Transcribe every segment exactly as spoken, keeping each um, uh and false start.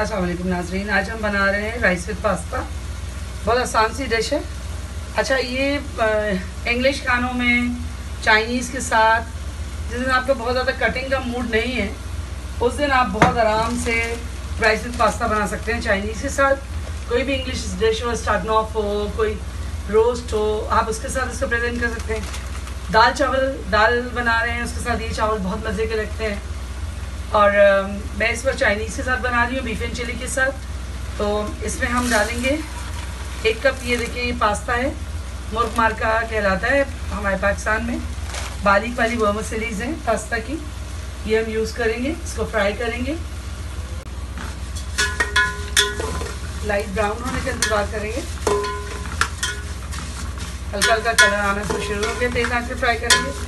अस्सलाम वालेकुम नाज़रीन, आज हम बना रहे हैं राइस विद पास्ता। बहुत आसान सी डिश है। अच्छा, ये इंग्लिश खानों में चाइनीज़ के साथ जिस दिन आपको बहुत ज़्यादा कटिंग का मूड नहीं है, उस दिन आप बहुत आराम से राइस विद पास्ता बना सकते हैं। चाइनीज़ के साथ कोई भी इंग्लिश डिश हो, स्ट्रगनॉफ हो, कोई रोस्ट हो, आप उसके साथ इसको प्रेजेंट कर सकते हैं। दाल चावल दाल बना रहे हैं, उसके साथ ये चावल बहुत मज़े के लगते हैं। और मैं इस पर चाइनीज़ के साथ बना रही हूँ, बीफ एंड चिली के साथ। तो इसमें हम डालेंगे एक कप, ये देखिए ये पास्ता है, मुर्ग मार्का कहलाता है हमारे पाकिस्तान में। बारीक वाली वर्मिसेलीज़ हैं पास्ता की, ये हम यूज़ करेंगे। इसको फ्राई करेंगे, लाइट ब्राउन होने का इंतज़ार करेंगे। हल्का हल्का कलर आना तो शुरू हो गया, तेज़ आंच पे फ्राई करेंगे।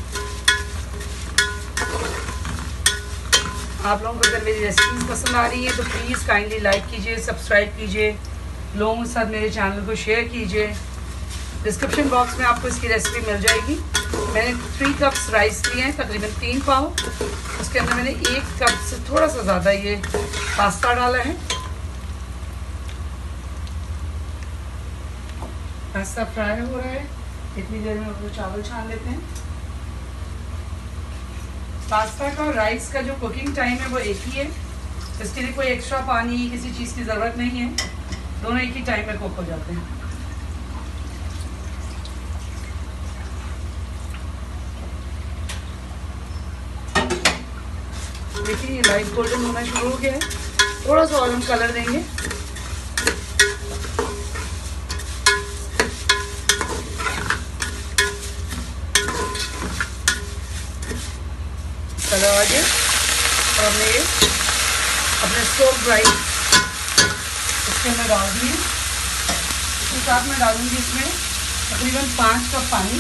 आप लोगों को अगर मेरी रेसिपीज़ पसंद आ रही हैं तो प्लीज़ काइंडली लाइक कीजिए, सब्सक्राइब कीजिए, लोगों के साथ मेरे चैनल को शेयर कीजिए। डिस्क्रिप्शन बॉक्स में आपको इसकी रेसिपी मिल जाएगी। मैंने थ्री कप्स राइस लिए हैं, तकरीबन तीन पाव। उसके अंदर मैंने एक कप से थोड़ा सा ज़्यादा ये पास्ता डाला है। पास्ता फ्राई हो रहा है, इतनी देर में हम चावल छान लेते हैं। पास्ता का और राइस का जो कुकिंग टाइम है वो एक ही है, इसके लिए कोई एक्स्ट्रा पानी किसी चीज़ की ज़रूरत नहीं है, दोनों एक ही टाइम में कुक हो जाते हैं। देखिए ये लाइट गोल्डन होना शुरू हो गया है, थोड़ा सा और हम कलर देंगे। कलर आ गया और हमने ये अपने सोप राइस इसके अंदर डाल दिए। इसके साथ मैं डालूंगी इसमें तकरीबन पाँच कप पानी।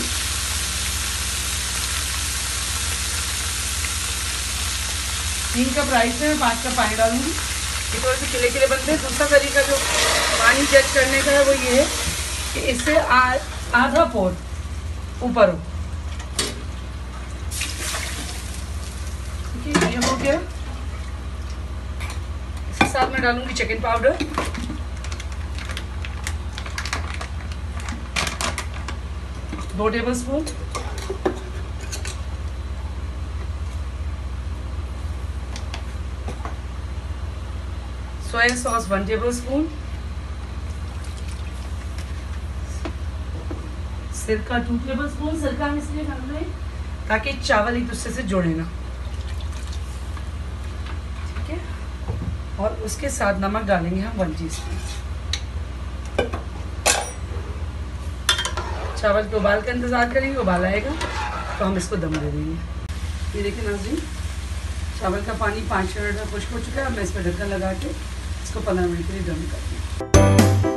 तीन कप राइस में पाँच कप पानी डालूंगी। ये थोड़े से खिले खिले बनते हैं। दूसरा तरीका जो पानी जज करने का है वो ये है कि इससे आधा पोर ऊपर हो। ये हो गया। इसके साथ मैं डालूंगी चिकन पाउडर, दो tablespoon, soya sauce one tablespoon, सिरका टू टेबल स्पून। सिरका हम इसलिए डाल रहे हैं ताकि चावल एक दूसरे से जुड़े ना। और उसके साथ नमक डालेंगे हम वन टीस्पून। चावल के उबाल का इंतज़ार करेंगे, उबाल आएगा तो हम इसको दम दे देंगे। ये देखिए नाज़रीन, चावल का पानी पाँच मिनट में खुश्क हो चुका है। अब मैं इस पर ढक्कन लगा के इसको पंद्रह मिनट के लिए दम कर दूँ।